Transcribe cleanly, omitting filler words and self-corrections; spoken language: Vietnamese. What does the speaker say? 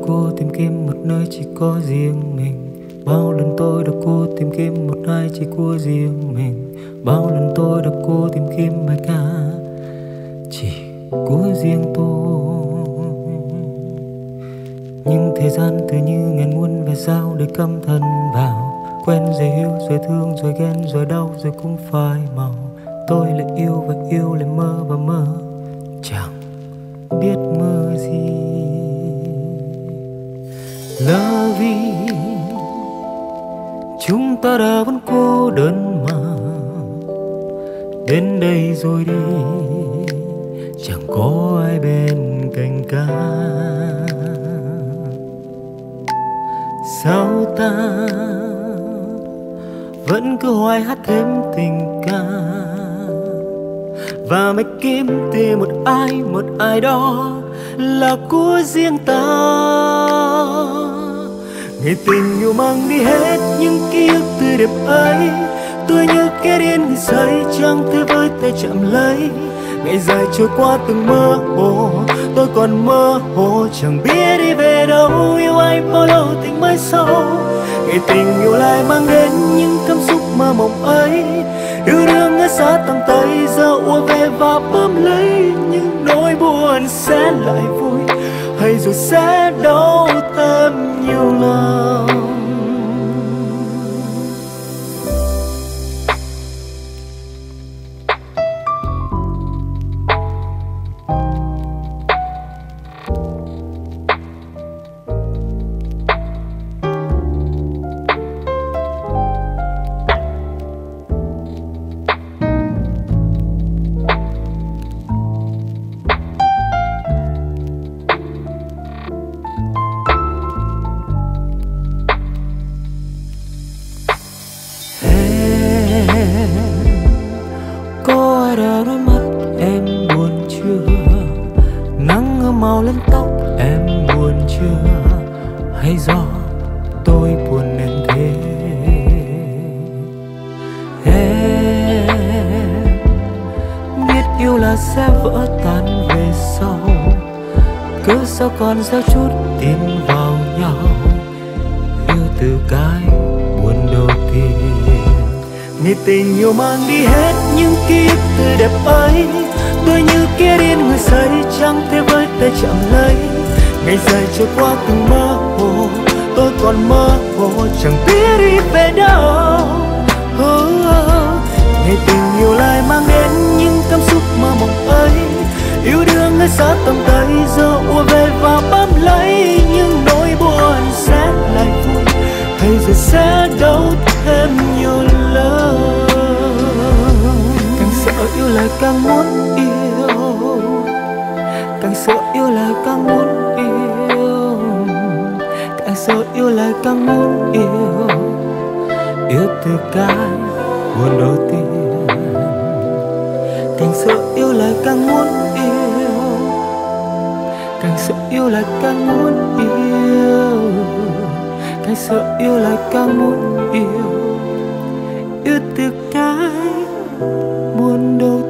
cô tìm kiếm một nơi chỉ có riêng mình. Bao lần tôi đã cố tìm kiếm một ai chỉ của riêng mình. Bao lần tôi đã cố tìm kiếm bài ca chỉ của riêng tôi. Nhưng thời gian tự như ngàn muôn vẻ sao để căm thân vào. Quen rồi yêu rồi thương rồi ghen rồi đau rồi cũng phai màu. Tôi lại yêu và yêu lại mơ và mơ chẳng biết mơ gì. Là vì chúng ta đã vẫn cô đơn mà đến đây rồi đi, chẳng có ai bên cạnh cả. Sao ta vẫn cứ hoài hát thêm tình ca và mày kiếm tìm một ai đó là của riêng ta. Ngày tình yêu mang đi hết những ký ức tươi đẹp ấy, tôi như kẻ điên người say chẳng thể với tay chạm lấy. Ngày dài trôi qua từng mơ hồ, tôi còn mơ hồ chẳng biết đi về đâu. Yêu ai bao lâu tình mới sâu, ngày tình yêu lại mang đến những cảm xúc mơ mộng ấy. Yêu đương ngỡ xa tầm tay giờ ùa về và bám lấy. Nhưng nỗi buồn sẽ lại vui hay rồi sẽ đau thêm nhiều lần. Có ai đã đôi mắt em buồn chưa? Nắng ươm màu lên tóc em buồn chưa? Hay do tôi buồn nên thế? Em biết yêu là sẽ vỡ tan về sau, cứ sao còn gieo chút tin vào nhau. Yêu từ cái buồn đầu tiên. Ngày tình yêu mang đi hết những ký ức tươi đẹp ấy, tôi như kẻ điên người say chẳng thể với tay chạm lấy. Ngày dài trôi qua từng mơ hồ, tôi còn mơ hồ chẳng biết đi về đâu. Ngày tình yêu lại mang đến những cảm xúc mơ mộng ấy. Yêu đương ngỡ xa tầm tay giờ ùa về và bám lấy. Nhưng nỗi buồn sẽ lại vui hay rồi sẽ đau thêm nhiều lần. Càng sợ yêu lại càng muốn yêu, càng sợ yêu lại càng muốn yêu, càng sợ yêu lại càng muốn yêu. Yêu từ cái buồn đầu tiên. Càng sợ yêu lại càng muốn yêu, càng sợ yêu lại càng muốn yêu, càng sợ yêu lại càng muốn yêu. Yêu từ cái buồn đầu